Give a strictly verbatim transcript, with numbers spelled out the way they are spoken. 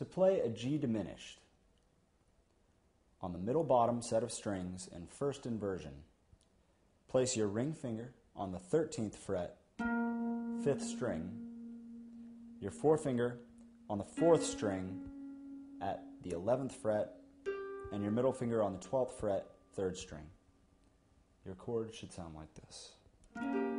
To play a G diminished, on the middle bottom set of strings in first inversion, place your ring finger on the thirteenth fret, fifth string, your forefinger on the fourth string at the eleventh fret, and your middle finger on the twelfth fret, third string. Your chord should sound like this.